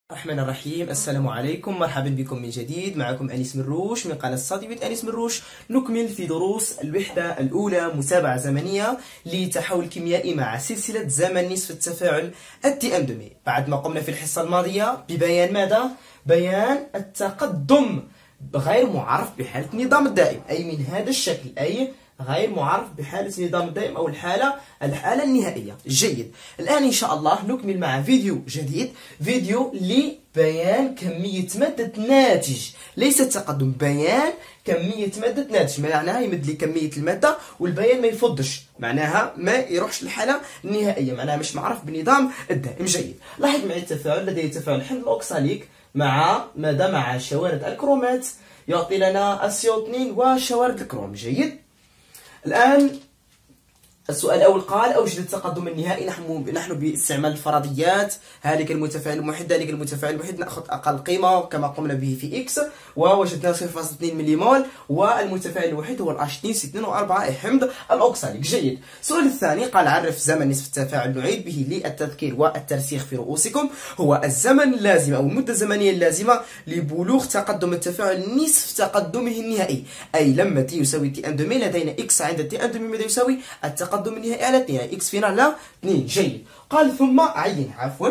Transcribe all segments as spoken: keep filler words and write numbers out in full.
الرحمن الرحيم. السلام عليكم، مرحبا بكم من جديد. معكم أنيس مروش من قناة ستادي أنيس مروش. نكمل في دروس الوحدة الأولى متابعة زمنية لتحول كيميائي مع سلسلة زمن نصف التفاعل التي ام دومي. بعد ما قمنا في الحصة الماضية ببيان ماذا؟ بيان التقدم غير معرف بحالة النظام الدائم، أي من هذا الشكل، أي غير معرف بحالة النظام الدائم أو الحالة الحالة النهائية. جيد، الآن إن شاء الله نكمل مع فيديو جديد، فيديو لبيان كمية مادة ناتج، ليس التقدم، بيان كمية مادة ناتج. معناها يمد لي كمية المادة والبيان ما يفضش، معناها ما يروحش للحالة النهائية، معناها مش معرف بالنظام الدائم. جيد، لاحظ معي التفاعل، لدي تفاعل حمض الأوكساليك مع ماذا؟ مع شوارد الكرومات، يعطي لنا السي او اثنين وشوارد الكروم. جيد، الآن السؤال الأول قال أوجد التقدم النهائي. نحن نحن باستعمال الفرضيات، هذلك المتفاعل الوحيد، ذلك المتفاعل الوحيد نأخذ أقل قيمة كما قمنا به في إكس، ووجدنا صفر فاصلة اثنين مليمول، والمتفاعل الوحيد هو الأش اثنين سي اثنين وأربعة حمض الأوكساليك. جيد، السؤال الثاني قال عرف زمن نصف التفاعل. نعيد به للتذكير والترسيخ في رؤوسكم. هو الزمن اللازم أو المدة الزمنية اللازمة لبلوغ تقدم التفاعل نصف تقدمه النهائي، أي لما تي يساوي تي ان دومي لدينا إكس عند تي ان دومي ماذا يساوي؟ التقدم التقدم النهائي على اثنين، يعني اكس فينال على اثنين. جيد، قال ثم عين، عفوا،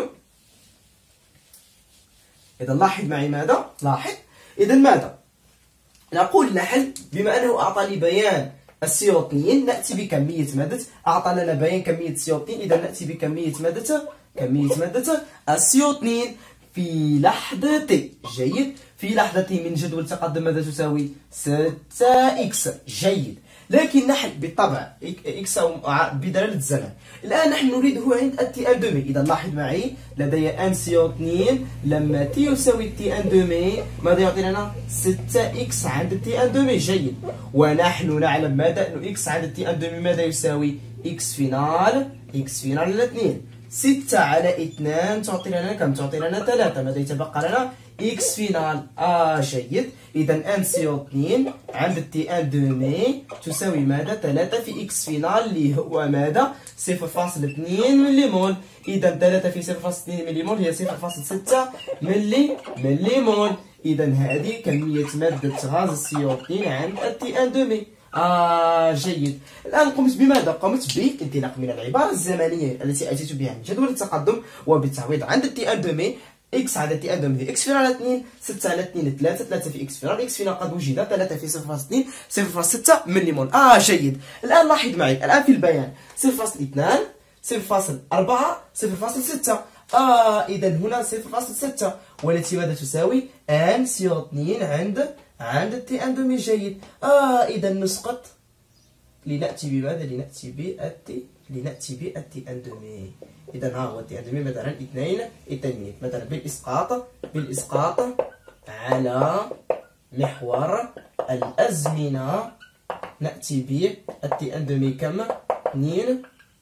إذا لاحظ معي ماذا؟ لاحظ، إذا ماذا؟ نقول نحل بما أنه أعطاني بيان السي او اثنين، نأتي بكمية مادة، أعطى لنا بيان كمية سي او اثنين، إذا نأتي بكمية مادة كمية مادة السي او اثنين في لحظة تي. جيد، في لحظة تي من جدول تقدم ماذا تساوي؟ ستة إكس. جيد، لكن نحن بالطبع إكس بدلالة الزمن. الآن نحن نريده عند التي ان دومي. إذا لاحظ معي لدي ان سي او اثنين لما تي يساوي تي ان دومي ماذا يعطي لنا؟ ستة إكس عند التي ان دومي. جيد، ونحن نعلم ماذا؟ أن إكس عند التي ان دومي ماذا يساوي؟ إكس فينال، إكس فينال على اثنين. ستة على اثنين تعطي لنا كم؟ تعطي لنا ثلاثة. ماذا يتبقى لنا؟ إكس فينال. آه جيد، إذا ان سي او اثنين عند التي ان دومي تساوي ماذا؟ ثلاثة في إكس فينال اللي هو ماذا؟ صفر فاصلة اثنين مليمول. إذا ثلاثة في صفر فاصلة اثنين مليمول هي صفر فاصلة ستة ملي مليمول. إذا هذه كمية مادة غاز السي او اثنين عند التي ان دومي. آه جيد، الآن قمت بماذا؟ قمت بانطلاق من العبارة الزمنية التي أتيت بها من جدول التقدم وبالتعويض عند التي ان دومي. إكس عند تي ان دومي إكس فينال على اثنين، ستة على اثنين ثلاثة، ثلاثة في إكس فينال، إكس فينال قد وجد، ثلاثة في صفر فاصلة اثنين، صفر فاصلة ستة مليمول. آه جيد، الآن لاحظ معي، الآن في البيان صفر فاصلة اثنين، صفر فاصلة أربعة، صفر فاصلة ستة. آه إذا هنا صفر فاصلة ستة والتي ماذا تساوي؟ ان سي او اثنين عند عند التي ان دومي. جيد، آه إذا نسقط، لنأتي بماذا؟ لنأتي بالتي لنأتي بالتي ان دومي. إذا ها هو التي ان دومي مثلا اثنين اثنين، مثلا بالإسقاط بالإسقاط على محور الأزمنة نأتي بالتي ان دومي كم؟ اثنين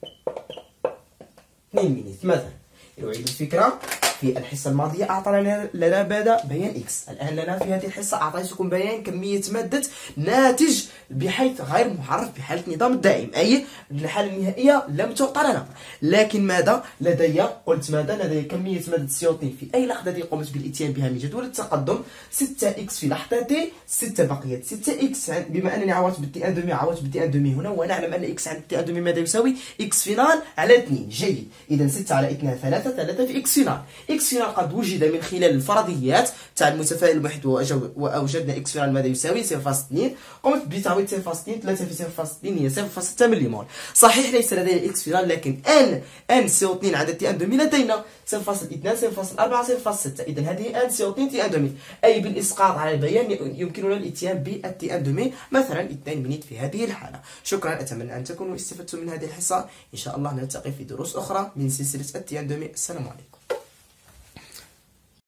اثنين مينيت مثلا. نعيد الفكرة، في الحصة الماضية أعطانا لنا ماذا؟ بيان إكس. الآن لنا في هذه الحصة أعطيتكم بيان كمية مادة ناتج بحيث غير معرف بحالة النظام الدائم، أي الحالة النهائية لم تعطى لنا. لكن ماذا؟ لدي قلت ماذا؟ لدي كمية مادة سي او اثنين في أي لحظة قمت بالإتيان بها من جدول التقدم، ستة إكس في لحظة تي، ستة بقيت ستة إكس. بما أنني عوضت بالتي ان دومي عوضت بالتي ان دومي هنا، ونعلم أن إكس عند التي ان دومي ماذا يساوي؟ إكس فينال على اثنين. جيد، إذا ستة على اثنين ثلاثة، ثلاثة في إكس فينال. إكس فينال قد وجد من خلال الفرضيات تاع المتفاعل الوحيد، وأوجدنا إكس فينال ماذا يساوي؟ صفر فاصلة اثنين. قمت بتعويض صفر فاصلة اثنين، ثلاثة في صفر فاصلة اثنين هي صفر فاصلة ستة مليمول. صحيح ليس لدينا إكس فينال، لكن ان ان سي او اثنين عند تي ان دومي لدينا صفر فاصلة اثنين، صفر فاصلة أربعة، صفر فاصلة ستة. إذا هذه ان سي او اثنين تي ان دومي، أي بالإسقاط على البيان يمكننا الإتيان بالتي ان دومي مثلا اثنين مينيت في هذه الحالة. شكرا، أتمنى أن تكونوا استفدتم من هذه الحصة. إن شاء الله نلتقي في دروس أخرى من سلسلة التي ان دومي. السلام عليكم.